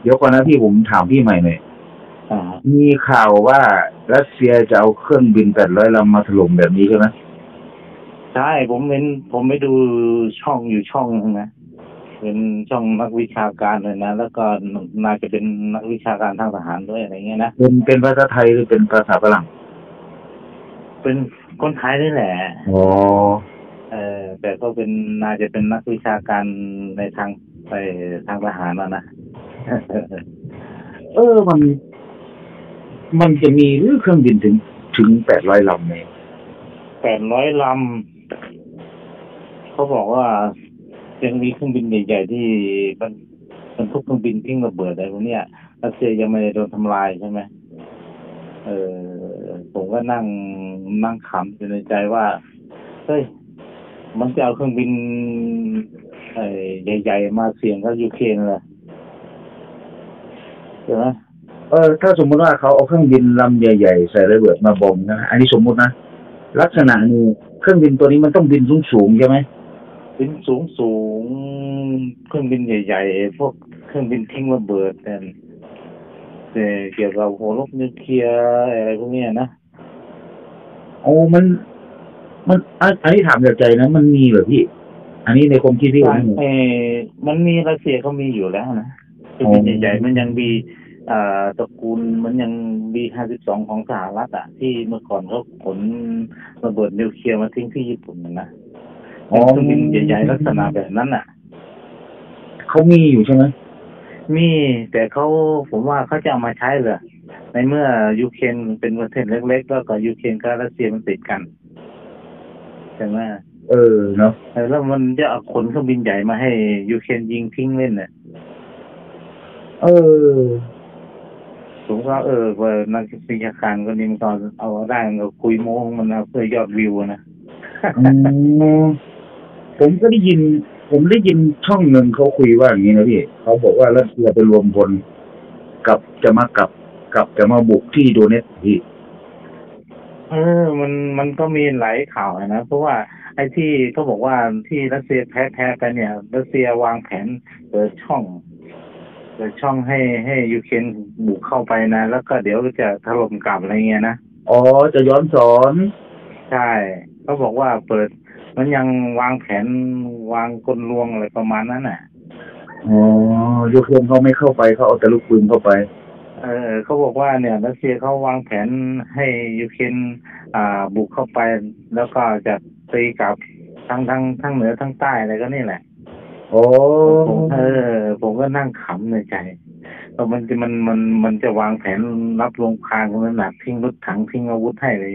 ดี๋ยวก่อนนะพี่ผมถามพี่ใหม่หน่อยอ่ามีข่าวว่ารัสเซียจะเอาเครื่องบิน800 ลำมาถล่มแบบนี้ใช่ไหมใช่ผมไปดูช่องอยู่ช่องนึงนะเป็นช่องนักวิชาการเลยนะแล้วก็น่าจะเป็นนักวิชาการทางทหารด้วยอะไรเงี้ยนะเป็นภาษาไทยหรือเป็นภาษาฝรั่งเป็นคนไทยนี่แหละอ๋อแต่ก็เป็นน่าจะเป็นนักวิชาการในทางไปทางทหารแล้วนะเออมันจะมีหรือเครื่องบินถึง800 ลำไหม 800 ลำเขาบอกว่ายังมีเครื่องบินใหญ่ๆที่มันทุกเครื่องบินทิ้งระเบิดอะไรพวกเนี้ยรัสเซียยังไม่ได้โดนทำลายใช่ไหมผมก็นั่งขำอยู่ในใจว่าเฮ้ยมันจะเอาเครื่องบินใหญ่ๆมาเสี่ยงกับยูเครนเลยใช่ไหมถ้าสมมติว่าเขาเอาเครื่องบินลำใหญ่ๆใส่ระเบิดมาบอมนะอันนี้สมมุตินะลักษณะนี้เครื่องบินตัวนี้มันต้องบินสูงๆใช่ไหมบินสูงเครื่องบินใหญ่ๆพวกเครื่องบินทิ้งระเบิดแต่เกี่ยวกับหัวรบนิวเคลียร์อะไรพวกนี้นะโอ้มันอันนี้ถามจากใจนะมันมีเหรอพี่อันนี้ในความคิดพี่ผมมันมีรัสเซียเขามีอยู่แล้วนะเครื่องบินใหญ่ๆมันยังมีตระกูลมันยังB-52ของสหรัฐที่เมื่อก่อนเขาขนระเบิดนิวเคลียร์มาทิ้งที่ญี่ปุ่นนะเครื่องบินใหญ่ๆลักษณะแบบนั้นเขามีอยู่ใช่ไหมมีแต่ผมว่าเขาจะเอามาใช้เลยในเมื่อยูเครนเป็นประเทศเล็กๆแล้วก็ยูเครนกับรัสเซียมันติดกันใช่ไหมเนาะแล้วมันจะเอาขนเครื่องบินใหญ่มาให้ยูเครนยิงทิ้งเล่นเนี่ยผมก็ว่านักวิชาการคนนี้มันตอนเอาได้มันก็คุยโม้มันเอาเพื่อยอดวิวนะผมได้ยินช่องหนึ่งเขาคุยว่าอย่างนี้นะพี่เขาบอกว่ารัสเซียไปรวมพลจะมาบุกที่โดเนตส์พี่มันก็มีหลายข่าวนะเพราะว่าไอ้ที่เขาบอกว่าที่รัสเซียแพ้กันเนี่ยรัสเซียวางแผนเปิดช่องให้ยูเครนบุกเข้าไปนะแล้วก็เดี๋ยวจะถล่มกลับอะไรเงี้ยนะจะย้อนสอนใช่เขาบอกว่ามันยังวางแผนวางกลลวงอะไรประมาณนั้นยูเครนเขาไม่เข้าไปเขาเอาแต่ลูกปืนเข้าไปเขาบอกว่าเนี่ยรัสเซียเขาวางแผนให้ยูเครนบุกเข้าไปแล้วก็จะตีกลับทั้งเหนือทั้งใต้อะไรก็นี่แหละผมก็นั่งขำในใจมันจะวางแผนรับลงพรางขนาดทิ้งรถถังทิ้งอาวุธให้เลย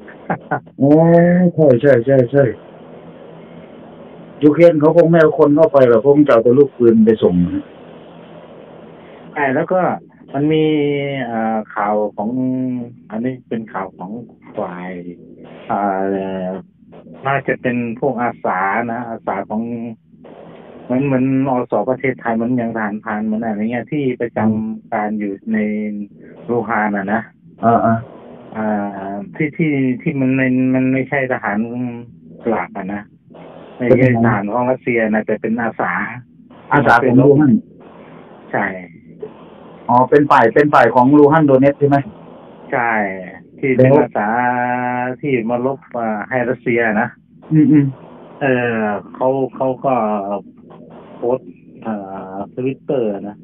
ใช่ยูเครนเขาคงไม่เอาคนเข้าไปหรอกคงจะเอาแต่ลูกปืนไปส่งแล้วก็มันมีข่าวของอันนี้เป็นข่าวของฝ่ายน่าจะเป็นพวกอาสาของเหมือนอสประเทศไทยมันยังทหารพรานเหมือนอะไรเงี้ยที่ประจำการอยู่ในลูฮานนะที่มันไม่ใช่ทหารหลักนะไม่ใช่ทหารของรัสเซียนะแต่เป็นอาสาของลูฮันใช่เป็นฝ่ายของลูฮันโดเนตใช่ไหมใช่ที่เป็นอาสาที่มาลบให้รัสเซียนะเขาก็โพสต์Twitter นะ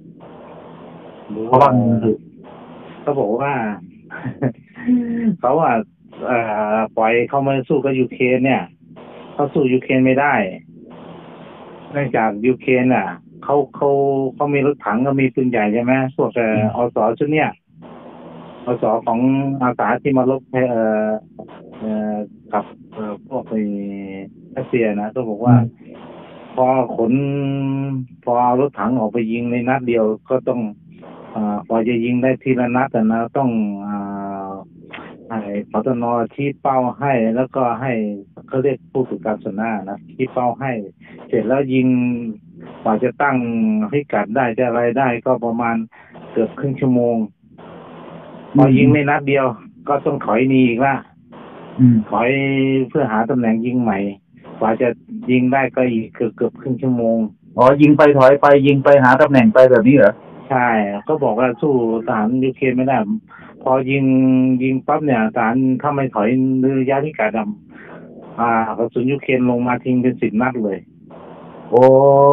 เขาบอกว่าเขาปล่อยเขามาสู้กับยูเครนเนี่ยเขาสู้ยูเครนไม่ได้เนื่องจากยูเครนเขามีรถถังก็มีปืนใหญ่ใช่ไหมพวกอสชุดเนี้ยอสของอาสาที่มาลบกับพวกรัสเซียนะก็บอกว่าพอเอารถถังออกไปยิงในนัดเดียวก็ต้องพอจะยิงได้ทีละนัดนะต้องให้ปตน.ชี้เป้าให้แล้วก็ให้เขาเรียกผู้ฝึกการศาสนานะชี้เป้าให้เสร็จแล้วยิงกว่าจะตั้งพิกัดได้จะอะไรได้ก็ประมาณเกือบครึ่งชั่วโมงพอยิงในนัดเดียวก็ต้องถอยหนีอีกละถอยเพื่อหาตำแหน่งยิงใหม่กว่าจะยิงได้ก็อีกเกือบครึ่งชั่วโมงยิงไปถอยไปยิงไปหาตำแหน่งไปแบบนี้เหรอใช่ก็บอกว่าสู้ทหารยูเครนไม่ได้พอยิงปั๊บเนี่ยทหารถ้าไม่ถอยระยะพิกัดกระสุนยูเครนลงมาทิ้งเป็น10 นัดเลยโอ้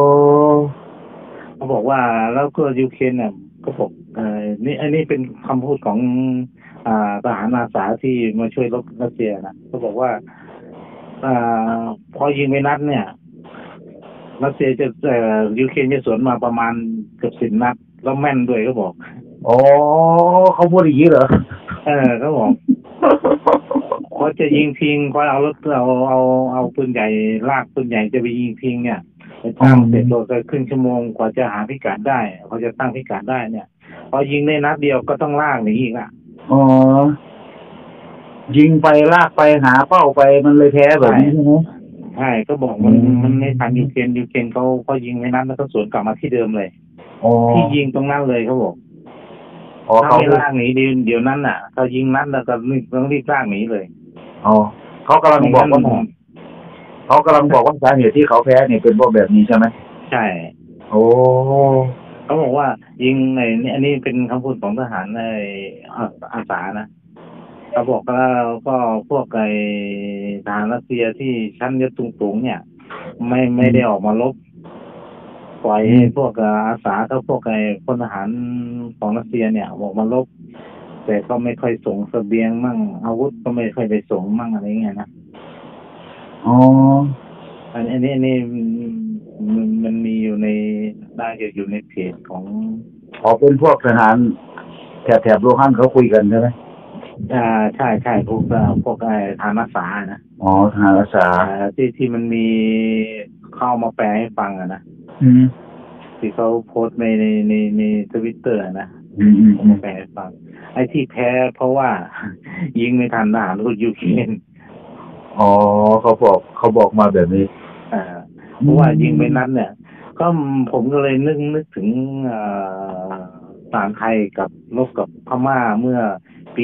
เขาบอกว่าแล้วก็ยูเครนเนี่ยก็บอกนี่อันนี้เป็นคำพูดของทหารอาสาที่มาช่วยรบรัสเซียนะเขาบอกว่าอ่พอยิงไปนัดเนี่ยรัสเซียจะยูเครนจะสวนมาประมาณเกือบ10 นัดแล้วแม่นด้วยเขาบอกอ๋อเขาพูดอย่างนี้เหรอเขาบอกเขาจะยิงทิ้งเขาเอารถเอาปืนใหญ่ลากปืนใหญ่จะไปยิงทิ้งเนี่ยไปตั้งเสร็จโดนไปครึ่งชั่วโมงกว่าจะหาพิกัดได้เขาจะตั้งพิกัดได้เนี่ยพอยิงได้นัดเดียวก็ต้องลากหนีอีกอ่ะอ๋อยิงไปลากไปหาเป้าไปมันเลยแพ้แบบนี้ใช่ไหมใช่ก็บอกมันไม่ทันยูเครนเขายิงในนั้นแล้วก็สวนกลับมาที่เดิมเลยที่ยิงตรงนั้นเลยเขาบอกถ้าไม่ลากหนีเดี๋ยวนั้นน่ะเขายิงนัดแล้วก็ต้องรีบลากหนีเลยอ๋อเขากำลังบอกว่าสาเหตุที่เขาแพ้เนี่ยเป็นเพราะแบบนี้ใช่ไหมใช่โอ้เขาบอกว่ายิงในอันนี้เป็นคำพูดของทหารในอาสานะเขาบอกแล้วก็พวกทหารรัสเซียที่ชั้นยศสูงๆเนี่ยไม่ได้ออกมารบปล่อยให้พวกอาสากับพวกพลทหารของรัสเซียเนี่ยออกมารบแต่ก็ไม่ค่อยส่งเสบียงมั่งอาวุธก็ไม่ค่อยได้ส่งมั่งอะไรเงี้ยนะอ๋ออันนี้มันมีอยู่ในได้อยู่ในเพจของเป็นพวกทหารแถบโลฮันเขาคุยกันใช่ไหมใช่พวกทหารอาสานะอ๋อทหารอาสาที่มันมีเข้ามาแปลให้ฟังนะที่เขาโพสต์ในTwitter นะแปลให้ฟังไอ้ที่แพ้เพราะว่ายิงไม่ทันทหารยูเครนอ๋อเขาบอกมาแบบนี้เพราะว่ายิงไม่นัดเนี่ยก็ผมก็เลยนึกถึงทหารไทยกับรบกับพม่าเมื่อปี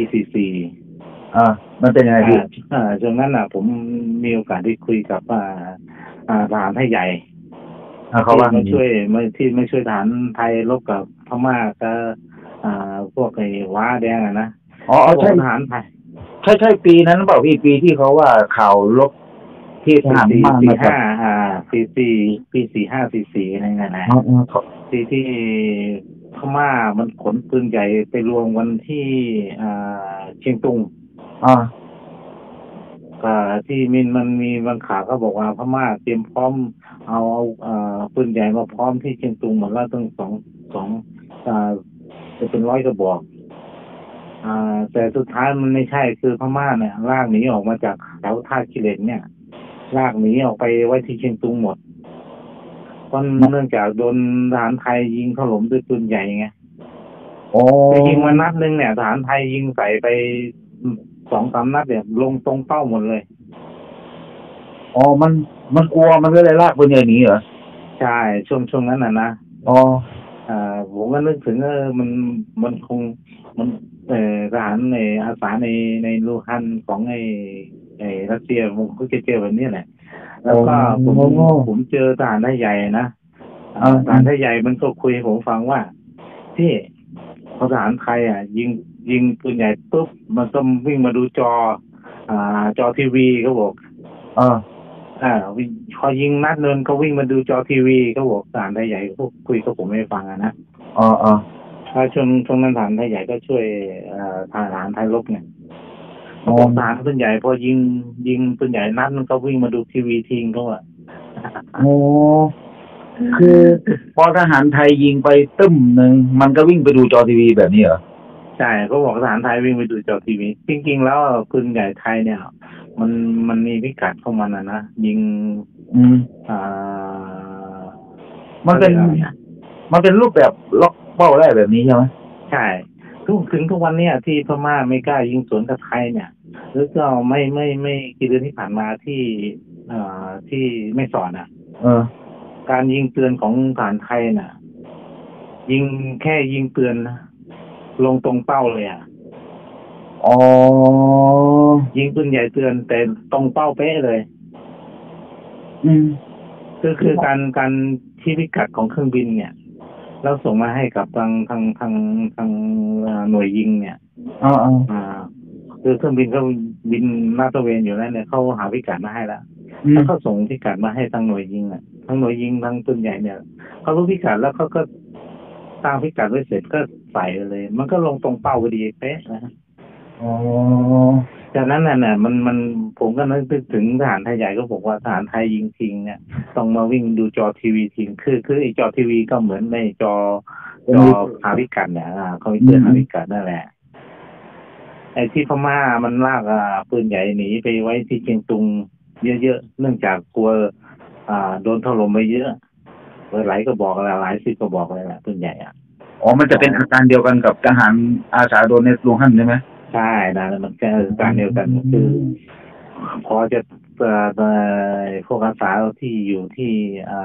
44 มันเป็นยังไงพี่ช่วงนั้นผมมีโอกาสได้คุยกับทหารไทยใหญ่เขาว่ามาช่วยทหารไทยรบกับพม่าก็พวกว้าแดงนะใช่ทหารไทยใช่ปีนั้นหรือเปล่าพี่ปีที่เขาว่าข่าวลบที่ทหารมาปี45 44อะไรเงี้ยนะที่พม่ามันขนปืนใหญ่ไปรวมกันที่เชียงตุงที่มันมีบางข่าวก็บอกว่าพม่าเตรียมพร้อมเอาปืนใหญ่มาพร้อมที่เชียงตุงหมดแล้วตั้งสองจะเป็น100 กระบอกแต่สุดท้ายมันไม่ใช่คือพม่าเนี่ยลากหนีออกมาจากแถวท่าขี้เหล็กเนี่ยลากหนีออกไปไว้ที่เชียงตุงหมดเพราะเนื่องจากโดนทหารไทยยิงถล่มด้วยปืนใหญ่ไงไปยิงมานัดนึงเนี่ยทหารไทยยิงใส่ไป2-3 นัดเนี่ยลงตรงเป้าหมดเลยมันกลัวมันก็เลยลากปืนใหญ่หนีเหรอใช่ช่วงนั้นนะผมก็นึกถึงมันคงมันทหารในอาสาในลูฮันของรัสเซียผมก็เจอแบบนี้แหละแล้วก็ผมเจอทหารไทยใหญ่นะทหารไทยใหญ่มันก็คุยให้ผมฟังว่าที่ทหารไทยยิงปืนใหญ่ปุ๊บมันต้องวิ่งมาดูจอทีวีเขาบอกพอยิงนัดนึงเขาวิ่งมาดูจอทีวีเขาบอกทหารไทยใหญ่พวกคุยกับผมไม่ฟังนะถ้าช่วงนั้นทหารไทยใหญ่ก็ช่วยทหารไทยรบเนี่ยทหารปืนใหญ่พอยิงปืนใหญ่นัดมันก็วิ่งมาดูทีวีทิ้งเขาคือพอทหารไทยยิงไปตึ้มหนึ่งมันก็วิ่งไปดูจอทีวีแบบนี้เหรอใช่เขาบอกทหารไทยวิ่งไปดูจอทีวีจริงๆแล้วปืนใหญ่ไทยเนี่ยมันมีพิกัดของมันนะยิงมันเป็นรูปแบบล็อกเป้าได้แบบนี้ใช่ไหมใช่ถึงทุกวันนี้ที่พม่าไม่กล้ายิงสวนกับไทยเนี่ยหรือก็ไม่กี่เดือนที่ผ่านมาที่ไม่สอนการยิงเตือนของทหารไทยน่ะแค่ยิงเตือนนะลงตรงเป้าเลยยิงปืนใหญ่เตือนแต่ตรงเป้าเป๊ะเลยคือการที่พิกัดของเครื่องบินเนี่ยแล้วส่งมาให้กับทางหน่วยยิงเนี่ยอ๋ออ๋ออ่าคือเครื่องบินเขาบินลาดตระเวนอยู่แล้วเนี่ยเขาหาพิกัดมาให้แล้วอืมแล้วเขาส่งพิกัดมาให้ทางหน่วยยิงอ่ะทางหน่วยยิงทางปืนใหญ่เนี่ยเขารู้พิกัดแล้วเขาก็ตั้งพิกัดไว้เสร็จก็ใส่เลย มันก็ลงตรงเป้าพอดีเป๊ะนะอ๋อจากนั้นน่ะมันผมก็นึกถึงทหารไทยใหญ่ก็บอกว่าทหารไทยยิงทิ้งเนี่ยต้องมาวิ่งดูจอทีวีทิ้งคือไอ้จอทีวีก็เหมือนในจอหาพิกัดเนี่ยคอมพิวเตอร์หาพิกัดนั่นแหละไอ้ที่พม่ามันลากปืนใหญ่หนีไปไว้ที่เชียงตุงเยอะๆเนื่องจากกลัวโดนถล่มไปเยอะหลายก็บอกแล้วหลายสิบก็บอกเลยแหละปืนใหญ่อ๋อมันจะเป็นอาการเดียวกันกับทหารอาสาโดนในลูฮั่นใช่ไหมใช่นะมันก็การเดียวกันคือพอจะพวกอาสาที่อยู่ที่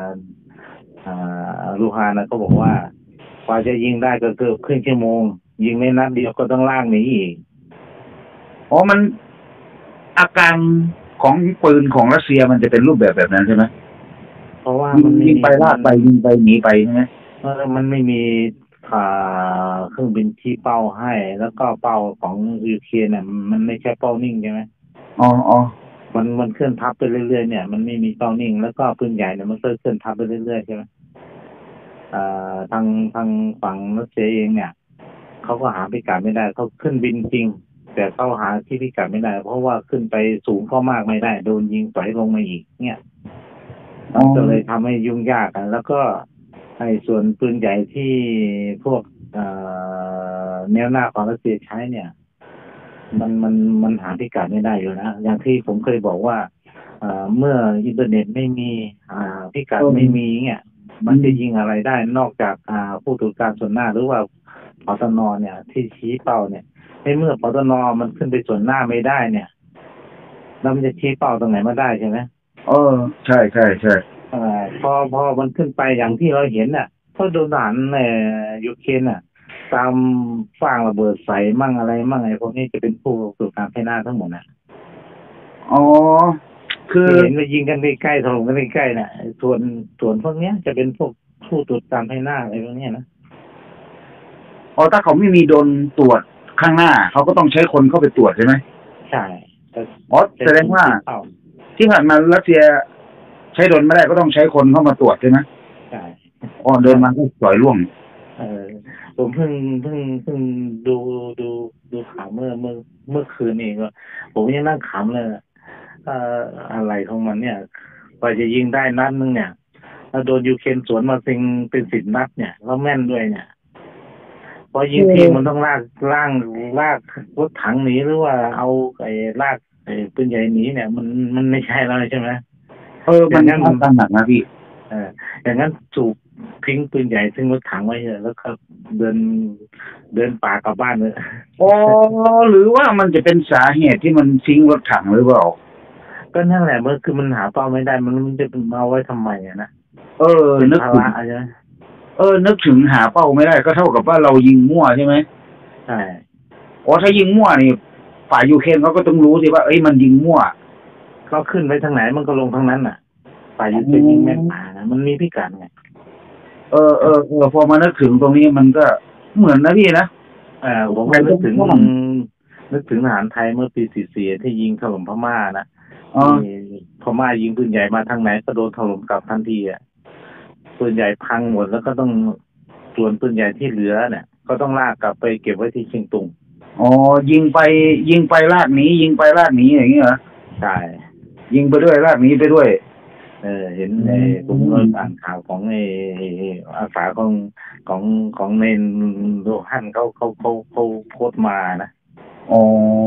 ลูฮานนะก็บอกว่ากว่าจะยิงได้ก็เกือบครึ่งชั่วโมงยิงไม่นัดเดียวก็ต้องลากหนีอีกอ๋อมันอาการของปืนของรัสเซียมันจะเป็นรูปแบบนั้นใช่ไหมเพราะว่ามันไม่ยิงมีไปลากไปยิงไปหนีไปใช่ไหมมันไม่มีเครื่องบินที่เป้าให้แล้วก็เป้าของยูเครนเนี่ยมันไม่ใช่เป้านิ่งใช่ไหมอ๋ออ๋อมันเคลื่อนทับไปเรื่อยๆเนี่ยมันไม่มีเป้านิ่งแล้วก็ปืนใหญ่เนี่ยมันก็เคลื่อนทับไปเรื่อยๆใช่ไหมทางฝั่งรัสเซียเองเนี่ยเขาก็หาพิกัดไม่ได้เขาขึ้นบินจริงแต่เขาหาที่พิกัดไม่ได้เพราะว่าขึ้นไปสูงก็มากไม่ได้โดนยิงต่อยลงมาอีกเนี่ยก็เลยทำให้ยุ่งยากแล้วก็ไอ้ส่วนปืนใหญ่ที่พวกแนวหน้าของรัสเซียใช้เนี่ยมันหาพิกัดไม่ได้อยู่นะอย่างที่ผมเคยบอกว่าเมื่ออินเทอร์เน็ตไม่มีพิกัดไม่มีเนี่ยมันจะยิงอะไรได้นอกจากผู้ตรวจการส่วนหน้าหรือว่าปตนเนี่ยที่ชี้เป้าเนี่ยในเมื่อปตนมันขึ้นไปส่วนหน้าไม่ได้เนี่ยแล้วมันจะชี้เป้าตรงไหนมาได้ใช่ไหมเออใช่ใช่ใช่พอมันขึ้นไปอย่างที่เราเห็นน่ะก็โดนทหารยูเครนน่ะตามฟางระเบิดใส่มั่งอะไรมั่งไอ้พวกนี้จะเป็นผู้ตรวจการภายหน้าทั้งหมดน่ะอ๋อคือที่เห็นไปยิงกันใกล้ๆถล่มกันใกล้ๆน่ะส่วนพวกเนี้ยจะเป็นพวกผู้ตรวจการภายหน้าอะไรพวกเนี้ยนะอ๋อถ้าเขาไม่มีโดนตรวจข้างหน้าเขาก็ต้องใช้คนเข้าไปตรวจใช่ไหมใช่อ๋อแสดงว่าที่ผ่านมารัสเซียใช้โดรนไม่ได้ก็ต้องใช้คนเข้ามาตรวจใช่ไหมใช่อ๋อเดินมาก็ปล่อยล่วงเออผมเพิ่งดูดูดูข่าวเมื่อคืนเองก็ผมยังนั่งขำเลยเอ่ออะไรของมันเนี่ยกว่าจะยิงได้นัดนึงเนี่ยแล้วโดนยูเครนสวนมาเป็น10 นัดเนี่ยแล้วแม่นด้วยเนี่ยพอยิงทีมันต้องลากรถถังหนีหรือว่าเอาลากปืนใหญ่หนีเนี่ยมันไม่ใช่แล้วใช่ไหมมันงั้นการหนักนะพี่อย่างนั้นถูกทิ้งปืนใหญ่ทิ้งรถถังไว้เลยแล้วก็เดินเดินป่ากลับบ้านเลยอ๋อหรือว่ามันจะเป็นสาเหตุที่มันทิ้งรถถังหรือเปล่าก็นั่นแหละมันคือมันหาเป้าไม่ได้มันจะมาไว้ทำไมนะนึกถึงใช่ไหมนึกถึงหาเป้าไม่ได้ก็เท่ากับว่าเรายิงมั่วใช่ไหมใช่อ๋อถ้ายิงมั่วนี่ฝ่ายยูเครนเขาก็ต้องรู้สิว่าเอ้ยมันยิงมั่วเขาขึ้นไปทางไหนมันก็ลงทางนั้นน่ะฝ่ายยูเครนยิงแม่นป่านะมันมีพิกัดไงพอมานึกถึงตรงนี้มันก็เหมือนนะพี่นะผมก็นึกถึงทหารไทยเมื่อปี44ที่ยิงถล่มพม่านะพม่ายิงปืนใหญ่มาทางไหนก็โดนถล่มกลับทันทีปืนใหญ่พังหมดแล้วก็ต้องส่วนปืนใหญ่ที่เหลือเนี่ยก็ต้องลากกลับไปเก็บไว้ที่เชียงตุงอ๋อยิงไปลากหนียิงไปลากหนีอย่างนี้เหรอใช่ยิงไปด้วยลากหนีไปด้วยเห็นผมอ่านข่าวของอาสาของในโลฮั่นเขาโพสต์มานะอ๋อ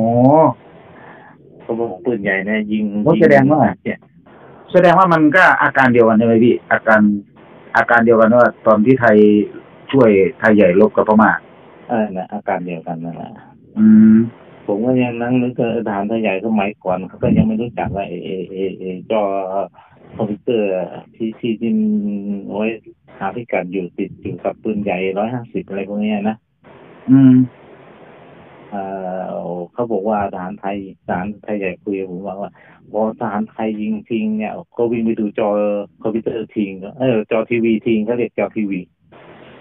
เขาบอกปืนใหญ่เนี่ยยิงแสดงว่ามันก็อาการเดียวกันใช่ไหมพี่อาการเดียวกันว่าตอนที่ไทยช่วยไทยใหญ่รบกับพม่านะอาการเดียวกันนั่นแหละผมก็ยังนั่งนึกถึงทหารไทยใหญ่สมัยก่อนเขาก็ยังไม่รู้จักว่าจอคอมพิวเตอร์ที่ไว้หาพิกัดอยู่ติดอยู่กับปืนใหญ่150อะไรพวกนี้นะเขาบอกว่าทหารไทยใหญ่คุยกับผมว่าพอทหารไทยยิงทิ้งเนี่ยก็วิ่งไปดูจอคอมพิวเตอร์ทิ้งจอทีวีทิ้งเขาเรียกจอทีวี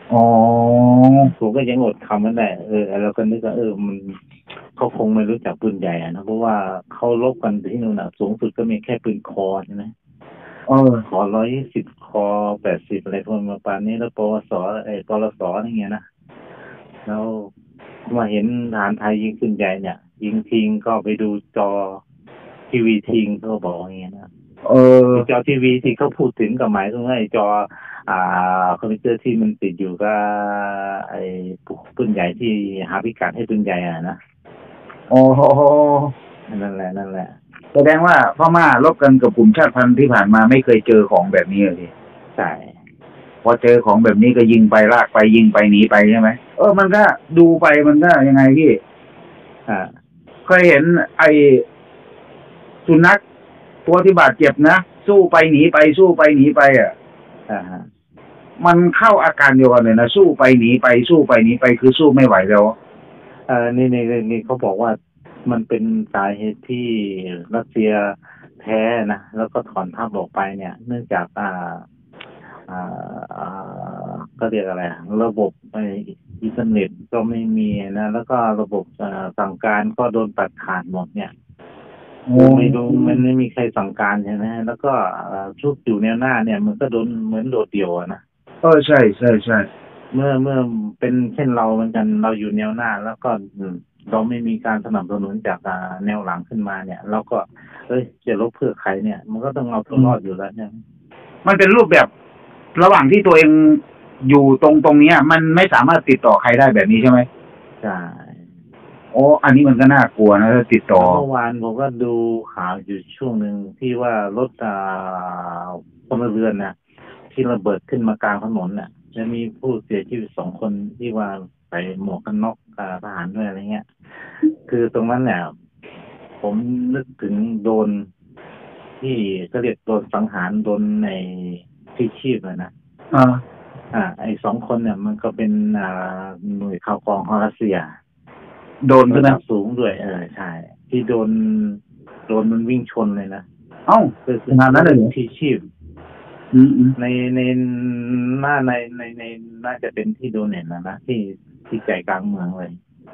อ๋อผมก็ยังอดคำไม่ได้เราก็นึกว่ามันเขาคงไม่รู้จักปืนใหญ่อะนะเพราะว่าเขาลบกันที่นู่นสูงสุดก็มีแค่ปืนคอใช่ไหมเออคอ120คอ80อะไรพวกมาปานนี้แล้วปวสปลสอะไรเงี้ยนะแล้วมาเห็นทหารไทยยิงปืนใหญ่เนี่ยยิงทิ้งก็ไปดูจอทีวีทิ้งเขาบอกอย่างเงี้ยนะเออจอทีวีที่เขาพูดถึงกับหมายถึงว่าไอ้จออ่คอมพิวเตอร์ที่มันติดอยู่ก็ไอ้ปืนใหญ่ที่หาพิกัดให้ปืนใหญ่นะโอ้โหนั่นแหละแสดงว่าพม่ารบกันกับกลุ่มชาติพันธุ์ที่ผ่านมาไม่เคยเจอของแบบนี้เลยใช่พอเจอของแบบนี้ก็ยิงไปลากไปยิงไปหนีไปใช่ไหมมันก็ดูไปมันก็ยังไงพี่อ่าเคยเห็นไอ้สุนัขตัวที่บาดเจ็บนะสู้ไปหนีไปสู้ไปหนีไปอ่าฮะมันเข้าอาการเดียวกันเลยนะสู้ไปหนีไปสู้ไปหนีไปคือสู้ไม่ไหวแล้วนี่เขาบอกว่ามันเป็นสาเหตุที่รัสเซียแพ้นะแล้วก็ถอนทัพออกไปเนี่ยเนื่องจากอ่ก็เรียกอะไรระบบอินเทอร์เน็ตก็ไม่มีนะแล้วก็ระบบสั่งการก็โดนตัดขาดหมดเนี่ยคือไม่รู้มันไม่มีใครสั่งการใช่ไหมแล้วก็ชุดอยู่แนวหน้าเนี่ยมันก็โดนเหมือนโดดเดี่ยวนะใช่ใช่ใช่เมื่อเป็นเช่นเราเหมือนกันเราอยู่แนวหน้าแล้วก็เราไม่มีการสนับสนุนจากแนวหลังขึ้นมาเนี่ยเราก็จะลบเพื่อใครเนี่ยมันก็ต้องเอาตัวรอดอยู่แล้วเนี่ยมันเป็นรูปแบบระหว่างที่ตัวเองอยู่ตรงเนี้ยมันไม่สามารถติดต่อใครได้แบบนี้ใช่ไหมใช่อันนี้มันก็น่ากลัวนะถ้าติดต่อเมื่อวานผมก็ดูข่าวอยู่ช่วงหนึ่งที่ว่ารถพลเรือนนะที่ระเบิดขึ้นมากลางถนนน่ะจะมีผู้เสียชีวิต2 คนที่ว่าใส่หมวกกันน็อกทหารด้วยอะไรเงี้ยคือตรงนั้นเนี่ยผมนึกถึงโดนที่ก็เรียกโดนสังหารโดนในที่ชีพเลยนะไอ้2 คนเนี่ยมันก็เป็นหน่วยข่าวกรองของรัสเซียโดนใช่ไหมระดับสูงด้วยใช่ที่โดนมันวิ่งชนเลยนะคือขนาดนั้นเลยที่ชีพในในในน่าจะเป็นที่โดนเห็นนะที่ใจกลางเมืองเลย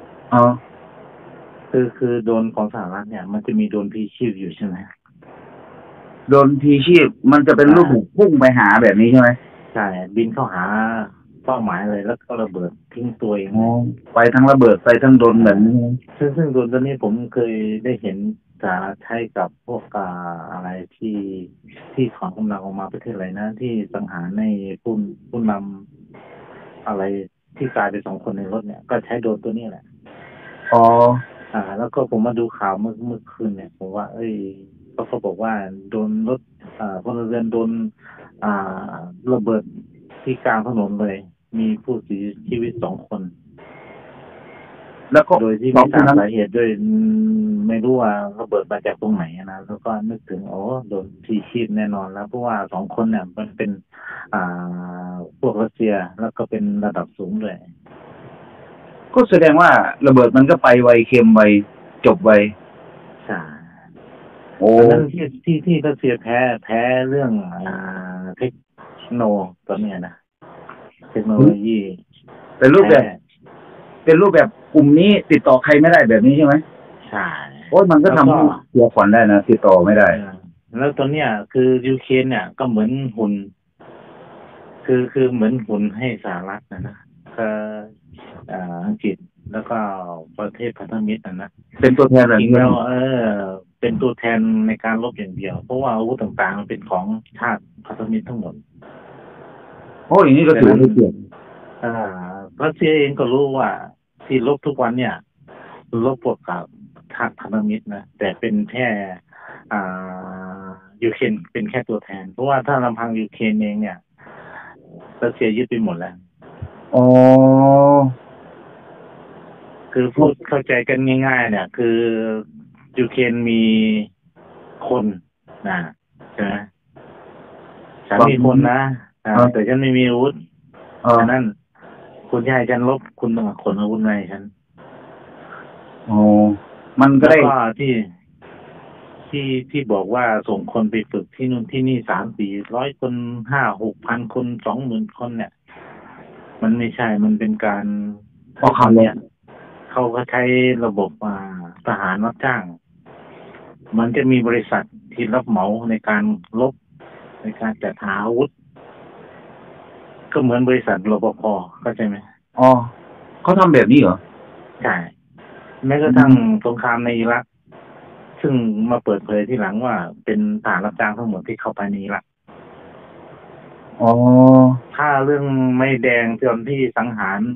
คือโดนของสหรัฐเนี่ยมันจะมีโดนพีชีพอยู่ใช่ไหมโดนพีชีพมันจะเป็นรูปพุ่งไปหาแบบนี้ใช่ไหมใช่บินเข้าหาเป้าหมายเลยแล้วก็ระเบิดทิ้งตัวเองไปทั้งระเบิดไปทั้งโดนเหมือนซึ่งโดนตัวนี้ผมเคยได้เห็นจะใช้กับพวกอะไรที่ถอนกำลังออกมาประเทศอะไรนะที่สังหารในผู้นำอะไรที่ตายไป2 คนในรถเนี่ยก็ใช้โดนตัวนี้แหละแล้วก็ผมมาดูข่าวเมื่อคืนเนี่ยผมว่าเขาบอกว่าโดนรถพลเรือนโดนระเบิดที่กลางถนนเลยมีผู้เสียชีวิต2 คนแล้วก็โดยที่ไม่ทราบสาเหตุด้วยไม่รู้ว่าระเบิดมาจากตรงไหนนะแล้วก็นึกถึงโดนพีชีพแน่นอนแล้วเพราะว่า2 คนเนี่ยมันเป็นพวกรัสเซียแล้วก็เป็นระดับสูงด้วยก็แสดงว่าระเบิดมันก็ไปไวเค็มไวจบไวใช่นั้นที่รัสเซียแพ้เรื่องเทคโนตอนนี้นะเทคโนโลยีเป็นรูปแบบกลุ่มนี้ติดต่อใครไม่ได้แบบนี้ใช่ไหมใช่มันก็ทำให้เสียขวัญได้นะติดต่อไม่ได้แล้วตอนเนี้ยคือยูเครนเนี่ยก็เหมือนหุ่นคือเหมือนหุ่นให้สหรัฐนะอังกฤษแล้วก็ประเทศพันธมิตรนะเป็นตัวแทนจริงแล้วเป็นตัวแทนในการรบอย่างเดียวเพราะว่าอาวุธต่างๆมันเป็นของชาติพันธมิตรทั้งหมดอย่างนี้ก็ถือไม่เกี่ยวรัสเซียเองก็รู้ว่าที่ลบทุกวันเนี่ยลบพวกกับชาติพันธมิตรนะแต่เป็นแค่ยูเครนเป็นแค่ตัวแทนเพราะว่าถ้าลำพังยูเครนเองเนี่ยรัสเซียยึดไปหมดแล้วคือพูดเข้าใจกันง่ายๆเนี่ยคือยูเครนมีคนนะใช่ไหมฉันมีคนนะแต่ฉันไม่มีอาวุธฉะนั้นคุณจะให้ฉันลบคุณต้องขนอาวุธมาให้ฉันมันก็ได้ที่บอกว่าส่งคนไปฝึกที่นู่นที่นี่300-400 คน5,000-6,000 คน 20,000 คนเนี่ยมันไม่ใช่มันเป็นการออกคำเลยเขาก็ใช้ระบบทหารรับจ้าง มันจะมีบริษัทที่รับเหมาในการรบในการจัดหาอาวุธ ก็เหมือนบริษัทรปภเข้าใจไหมอ๋อเขาทำแบบนี้เหรอใช่แม้กระทั่งสงครามในอิรัก ซึ่งมาเปิดเผยที่หลังว่าเป็นทหารรับจ้างทั้งหมดที่เข้าไปในอิรักอ๋อถ้าเรื่องไม่แดงตอนที่สังหาร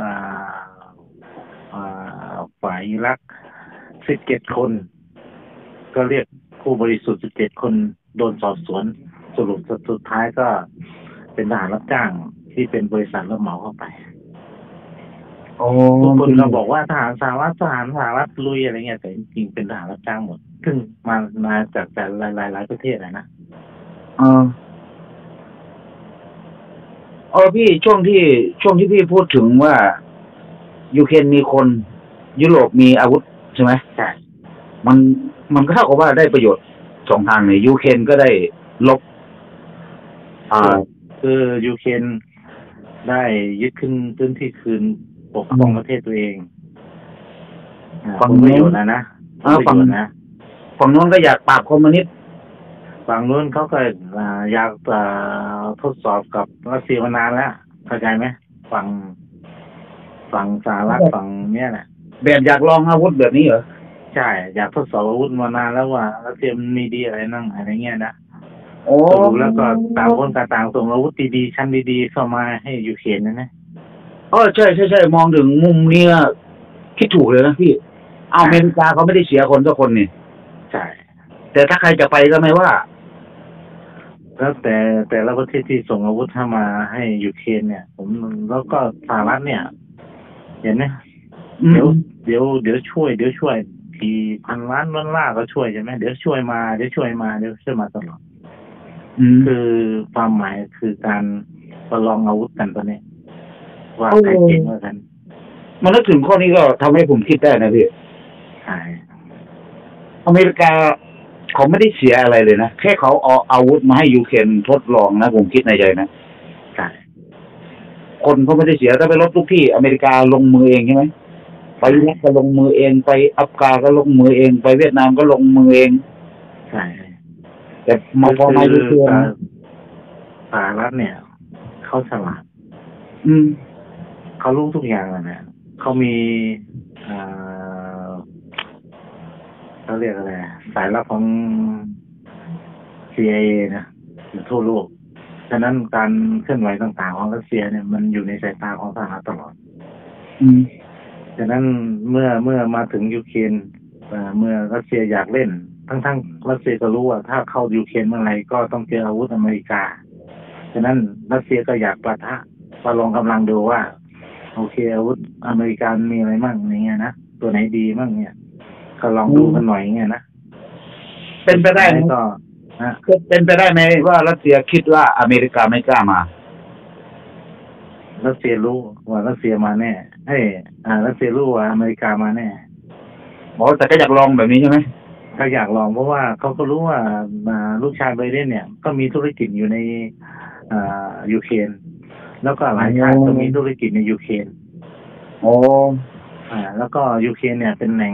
ฝ่ายอิรัก17 คน ก็เรียกผู้บริสุทธิ์17 คนโดนสอบสวนสรุปสุดท้ายก็เป็นทหารรับจ้างที่เป็นบริษัทรับเหมาเข้าไปอ๋อทุกคนก็บอกว่าทหารสหรัฐลุยอะไรเงี้ยแต่จริงๆเป็นทหารรับจ้างหมด ซึ่งมาจากแต่หลายประเทศนะพี่ช่วงที่พี่พูดถึงว่ายูเครนมีคนยุโรปมีอาวุธใช่ไหมใช่มันก็เท่ากับว่าได้ประโยชน์สองทางเลยยูเครนก็ได้ลบคือยูเครนได้ยึดขึ้นพื้นที่คืนปกป้องประเทศตัวเองผลประโยชน์นะฝั่งนู้นก็อยากปราบคอมมิวนิสต์ฝั่งนู้นเขาก็อยากทดสอบกับรัสเซียมานานแล้วเข้าใจไหมฝั่งสหรัฐฝั่งเนี้ยแหละแบบอยากลองอาวุธแบบนี้เหรอใช่อยากทดสอบอาวุธมานานแล้วว่ารัสเซียมันมีดีอะไรนั่งอะไรเงี้ยนะโอ้แล้วก็ต่างคนต่างส่งอาวุธดีๆชั้นดีๆเข้ามาให้ยูเครนนะใช่มองถึงมุมนี้คิดถูกเลยนะพี่อเมริกาเขาไม่ได้เสียคนสักคนนี่ใช่แต่ถ้าใครจะไปก็ไม่ว่าแล้วแต่ละประเทศที่ส่งอาวุธเข้ามาให้ยูเครนเนี่ยผมแล้วก็สหรัฐเนี่ยเห็นไหมเดี๋ยวช่วยกี่พันล้าน$ก็ช่วยใช่ไหมเดี๋ยวช่วยมาตลอดคือความหมายคือการประลองอาวุธกันตอนนี้ว่าใครเก่งกว่ากันมันนึกถึงข้อนี้ก็ทำให้ผมคิดได้นะพี่ใช่อเมริกาเขาไม่ได้เสียอะไรเลยนะแค่เขาเอาอาวุธมาให้ยูเครนทดลองนะผมคิดในใจนะใช่คนเขาไม่ได้เสียถ้าไปรบทุกที่อเมริกาลงมือเองใช่ไหมไปอิรักก็ลงมือเองไปอัฟกานก็ลงมือเองไปเวียดนามก็ลงมือเองใช่แต่พอมายูเครนสหรัฐเนี่ยเขาฉลาดเขารู้ทุกอย่างนะเขามีเขาเรียกอะไรสายลับของ CIA นะอยู่ทั่วโลกฉะนั้นการเคลื่อนไหวต่างๆของรัสเซียเนี่ยมันอยู่ในสายตาของสหรัฐตลอดฉะนั้นเมื่อมาถึงยูเครนเมื่อรัสเซียอยากเล่นทั้งรัสเซียก็รู้ว่าถ้าเข้ายูเครนเมื่อไหร่ก็ต้องเจออาวุธอเมริกาฉะนั้นรัสเซียก็อยากประลองกำลังดูว่าโอเคอาวุธอเมริกันมีอะไรมั่งอย่างเงี้ยนะตัวไหนดีมั่งเนี่ยก็ลองดูกันหน่อยเงี้ยนะเป็นไปได้ไหมก็เป็นไปได้ไหมว่ารัสเซียคิดว่าอเมริกาไม่กล้ามารัสเซียรู้ว่ารัสเซียมาแน่รัสเซียรู้ว่าอเมริกามาแน่แต่ก็อยากลองแบบนี้ใช่ไหมก็อยากลองเพราะว่าเขาก็รู้ว่าลูกชายไบเดนเนี่ยก็มีธุรกิจอยู่ในยูเครนแล้วก็หลายชาติก็มีธุรกิจในยูเครนแล้วก็ยูเครนเนี่ยเป็นแหล่ง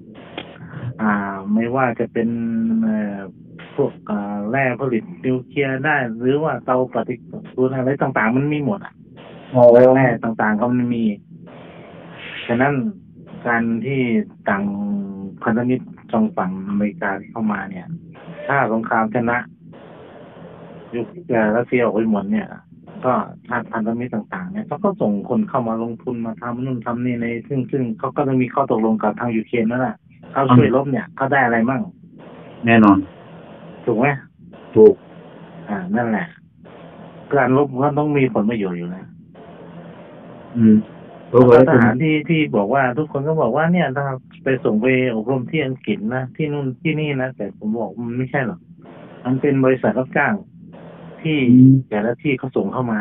ไม่ว่าจะเป็นพวกแร่ผลิตนิวเคลียร์ได้หรือว่าเตาปฏิกรณ์อะไรต่างๆมันมีหมดแร่ต่างๆก็มันมีฉะนั้นการที่ต่างพันธมิตรทางฝั่งอเมริกาเข้ามาเนี่ยถ้าสงครามชนะรัสเซียออกไปหมดเนี่ยก็ชาติพันธมิตรต่างๆเนี่ยเขาก็ส่งคนเข้ามาลงทุนมาทำนู่นทำนี่ในซึ่งเขาก็ต้องมีข้อตกลงกับทางยูเครนนั่นแหละเขาช่วยลบเนี่ยเขาได้อะไรมั่งแน่นอนถูกไหมถูกนั่นแหละการลบก็ต้องมีผลประโยชน์อยู่แล้วทหารที่บอกว่าทุกคนก็บอกว่าเนี่ยถ้าไปส่งไปอบรมที่อังกฤษนะที่นู่นที่นี่นะแต่ผมบอกมันไม่ใช่หรอกมันเป็นบริษัทรับจ้างที่แต่ละที่เขาส่งเข้ามา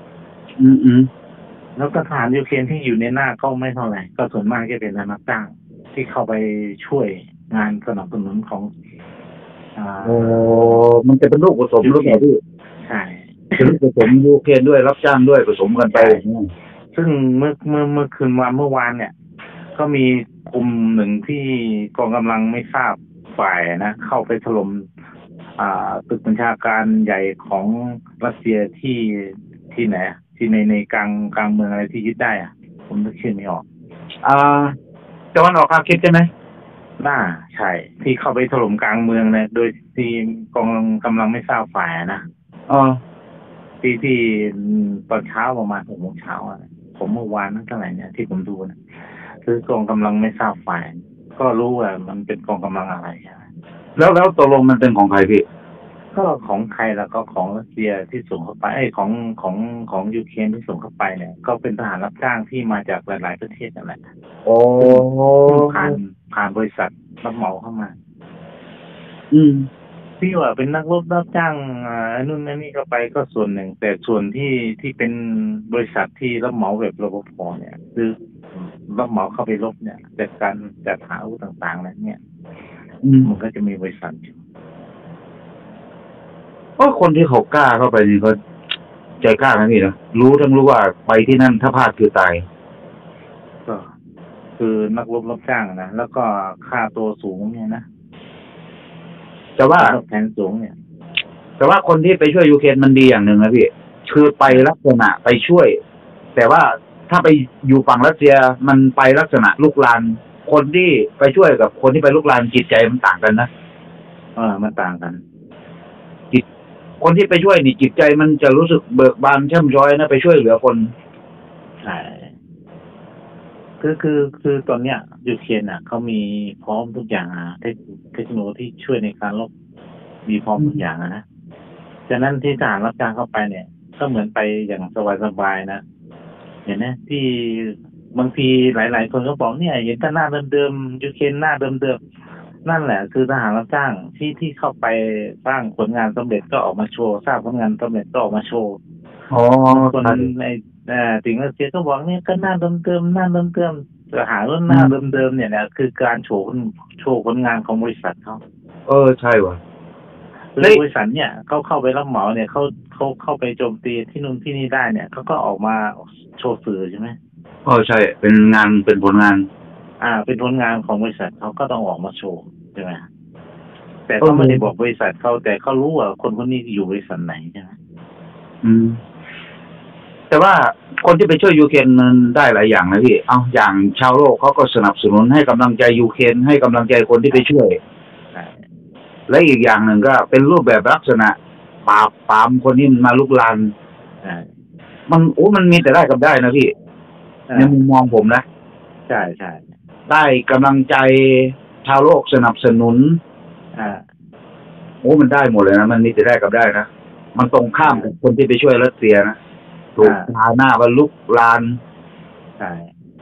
แล้วก็ทหารยูเครนที่อยู่ในหน้าก็ไม่เท่าไหร่ก็ส่วนมากจะเป็นทหารรับจ้างที่เข้าไปช่วยงานสนับสนุนของมันจะเป็นลูกผสมลูกไหนพี่ใช่คือผสมยูเครนด้วยรับจ้างด้วยผสมกันไปซึ่งเมื่อคืนวันเมื่อวานเนี่ย ก็มีกลุ่มหนึ่งที่กองกำลังไม่ทราบฝ่ายนะเข้าไปถล่มตึกบัญชาการใหญ่ของรัสเซียที่ไหนที่ในกลางเมืองอะไรที่ยึดได้อะผมนึกชื่อไม่ออกอ่าตะวันออกอาคิดใช่ไหมน่าใช่ที่เข้าไปถล่มกลางเมืองเนี่ยโดยที่กองกำลังไม่ทราบฝ่ายนะอ๋อที่ตอนเช้าประมาณ6 โมงเช้าอะผมเมื่อวานนั่นเท่าไหร่เนี่ยที่ผมดูนะคือกองกำลังไม่ทราบฝ่ายก็รู้ว่ามันเป็นกองกำลังอะไรใช่ไหมแล้วตกลงมันเป็นของใครพี่ก็ของใครแล้วก็ของรัสเซียที่ส่งเข้าไปของยูเครนที่ส่งเข้าไปเนี่ยก็เป็นทหารรับจ้างที่มาจากหลายๆประเทศนั่นแหละโอ้ซึ่งผ่านบริษัทรับเหมาเข้ามาอืมที่ว่าเป็นนักรบรับจ้างนู่นนั่นนี่ก็ไปก็ส่วนหนึ่งแต่ส่วนที่เป็นบริษัทที่รับเหมาแบบรปภเนี่ยคือรับเหมาเข้าไปรบเนี่ยจัดการจัดหาอาวุธต่างๆนั้นเนี่ยอืมมันก็จะมีบริษัทอยู่ก็คนที่เขากล้าเข้าไปนี่เขาใจกล้านะพี่นะรู้ว่าไปที่นั่นถ้าพลาดคือตายก็คือนักรบรับจ้างนะแล้วก็ค่าตัวสูงเนี่ยนะแต่ว่าค่าตอบแทนสูงเนี่ยคนที่ไปช่วยยูเครนมันดีอย่างหนึ่งนะพี่คือไปลักษณะไปช่วย แต่ว่าถ้าไปอยู่ฝั่งรัสเซียมันไปลักษณะลุกลานคนที่ไปช่วยกับคนที่ไปลุกลานจิตใจมันต่างกันนะมันต่างกันจิตคนที่ไปช่วยนี่จิตใจมันจะรู้สึกเบิกบานแช่มช้อยนะไปช่วยเหลือคนใช่คือตอนเนี้ยยูเครนอ่ะเขามีพร้อมทุกอย่างเทคโนโลยีที่ช่วยในการรบมีพร้อมทุกอย่างนะฉะนั้นที่ทหารรับจ้างเข้าไปเนี่ยก็เหมือนไปอย่างสบายๆนะเห็นไหมที่บางทีหลายๆคนก็บอกเนี่ยเห็นแต่หน้าเดิมๆยูเครนหน้าเดิมๆนั่นแหละคือทหารรับจ้างที่เข้าไปสร้างผลงานสำเร็จก็ออกมาโชว์สร้างผลงานสำเร็จก็ออกมาโชว์อ๋อคนในถึงรัสเซียก็บอกเนี่ยก็หน้าเดิมๆหน้าเดิมๆจะหาว่าหน้าเดิมๆเนี่ยนะคือการโชว์ผลงานของบริษัทเขาใช่ว่ะคือบริษัทเนี่ยเขาเข้าไปรับเหมาเนี่ยเขาเข้าไปโจมตีที่นู่นที่นี่ได้เนี่ยเขาก็ออกมาโชว์สื่อใช่ไหมใช่เป็นงานเป็นผลงานเป็นผลงานของบริษัทเขาก็ต้องออกมาโชว์ใช่ไหมแต่เขาไม่ได้บอกบริษัทเขาแต่เขารู้ว่าคนคนนี้อยู่บริษัทไหนใช่ไหมแต่ว่าคนที่ไปช่วยยูเครนมันได้หลายอย่างนะพี่อย่างชาวโลกเขาก็สนับสนุนให้กำลังใจยูเครนให้กำลังใจคนที่ไปช่วยและอีกอย่างหนึ่งก็เป็นรูปแบบลักษณะปราบปรามคนที่มันมาลุกลานมันมีแต่ได้กับได้นะพี่ในมุมมองผมนะใช่ได้กำลังใจชาวโลกสนับสนุนมันได้หมดเลยนะมันมีแต่ได้กับได้นะมันตรงข้ามกับคนที่ไปช่วยรัสเซียนะถูกทาหน้าว่าลุกลานใช่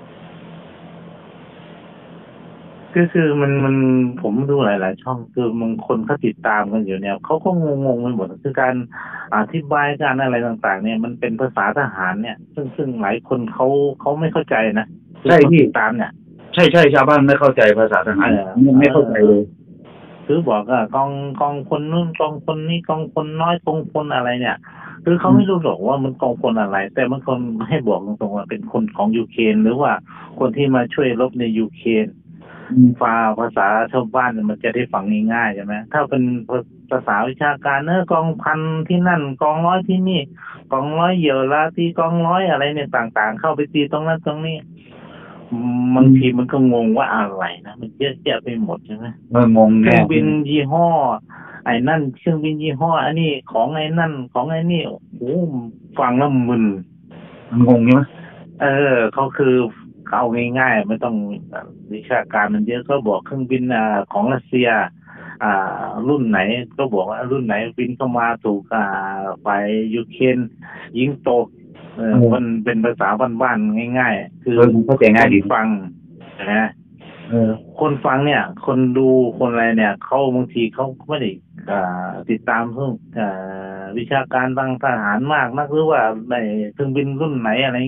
คือมันผมดูหลายๆช่องคือมันคนเขาติดตามกันอยู่เนี่ยเขาก็งงไปหมดคือการอธิบายการอะไรต่างๆเนี่ยมันเป็นภาษาทหารเนี่ยซึ่งหลายคนเขาไม่เข้าใจนะใช่ที่ตามเนี่ยใช่ชาวบ้านไม่เข้าใจภาษาทหารไม่เข้าใจเลยคือบอกว่ากองคนนู้นกองคนนี้กองคนน้อยกองคนอะไรเนี่ยคือเขาไม่รู้หรอกว่ามันกองคนอะไรแต่มันคนให้บอกตรงๆว่าเป็นคนของยูเครนหรือว่าคนที่มาช่วยรบในยูเครนภาษาชาวบ้านมันจะได้ฟังง่ายๆใช่ไหมถ้าเป็นภาษาวิชาการกองพันที่นั่นกองร้อยที่นี่กองร้อยเหยี่ยวลาตีกองร้อยอะไรเนี่ยต่างๆเข้าไปตีตรงนั้นตรงนี้บางทีมันก็งงว่าอะไรนะมันเยอะแยะไปหมดใช่ไหมงงเครื่องบินยี่ห้อไอ้นั่นเครื่องบินยี่ห้ออันนี้ของไอ้นั่นของไอ้นี่โอ้ฟังแล้วมึนงงใช่ไหมเขาคือเอาง่ายๆไม่ต้องวิชาการมันเยอะก็บอกเครื่องบินของรัสเซียรุ่นไหนก็บอกว่ารุ่นไหนบินเข้ามาถูกฝ่ายยูเครนยิงตกมันเป็นภาษาบ้านๆง่ายๆคือเข้าใจง่ายดีฟังนะคนฟังเนี่ยคนดูคนอะไรเนี่ยเขาบางทีเขาไม่ได้ติดตามเรื่องวิชาการทางทหารมากนักหรือว่าในเครื่องบินรุ่นไหนอะไรเงี้ย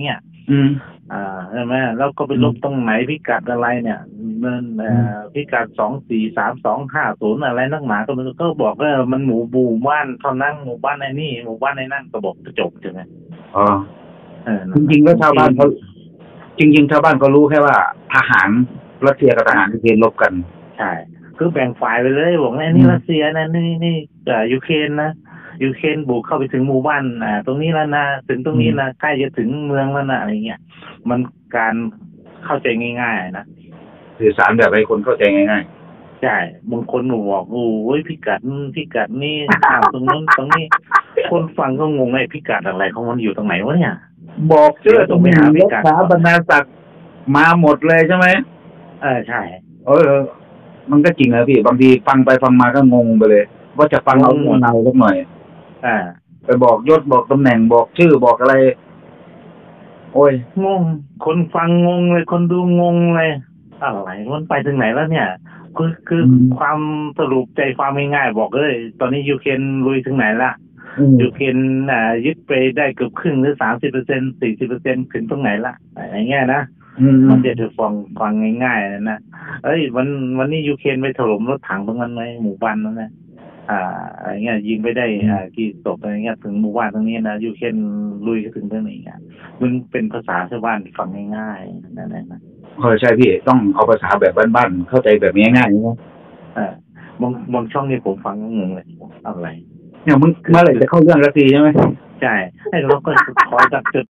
อืมใช่ไหมแล้วก็ไปลบตรงไหนพิกัดอะไรเนี่ยมันพิกัด243-250อะไรนักหนาก็มันก็บอกว่ามันหมู่บ้านเท่านั้นหมู่บ้านในนี่หมู่บ้านในนั่นก็บอกจะจบใช่ไหมอ๋อจนั่นแหละริงๆแล้วบางทีชาวบ้านเขาจริงๆชาวบ้านก็รู้แค่ว่าทหารรัสเซียกับทหารยูเครนรบกันใช่คือแบ่งฝ่ายไปเลยบอกว่านี่รัสเซียนะนี่ยูเครนนะยูเครนบุกเข้าไปถึงหมู่บ้านตรงนี้แล้วนะถึงตรงนี้นะใกล้จะถึงเมืองแล้วนะอะไรเงี้ยมันการเข้าใจง่ายๆนะสื่อสารแบบให้คนเข้าใจง่ายใช่บางคนบอกโอ้ยพิกัดนี่ข้ามตรงนู้นตรงนี้คนฟังก็งงไอ้พิกัดอะไรของมันอยู่ตรงไหนวะเนี่ยๆบอกเชื่อตรงไหนรักษาบรรณาศักดิ์มาหมดเลยใช่ไหมใช่มันก็จริงนะพี่บางทีฟังไปฟังมาก็งงไปเลยว่าจะฟังเอาหัวเนาสักหน่อยไปบอกยศบอกตำแหน่งบอกชื่อบอกอะไรโอ้ยงงคนฟังงงเลยคนดูงงเลยอะไรมันไปถึงไหนแล้วเนี่ยคือความสรุปใจความง่ายๆบอกเลยตอนนี้ยูเครนลุยถึงไหนละยูเครนยึดไปได้เกือบครึ่งหรือ30% 40%ถึงตรงไหนละอะไรเงี้ยนะมันจะถูกฟังง่ายๆนะวันนี้ยูเครนไปถล่มรถถังตรงนั้นไหมหมู่บ้านนั้นนะอะไรเงี้ยยิงไปได้กี่ศพอะไรเงี้ยถึงหมู่บ้านตรงนี้นะยูเครนลุยถึงตรงนี้มันเป็นภาษาชาวบ้านฟังง่ายๆนั่นแหละนะใช่พี่ต้องเอาภาษาแบบบ้านๆเข้าใจแบบง่ายๆนะบางช่องนี่ผมฟังก็งงเลยอะไรเนี่ยมึงเมื่อไหร่จะเข้าเรื่องสักทีใช่ไหมใช่ให้เราก็คอยจับจุด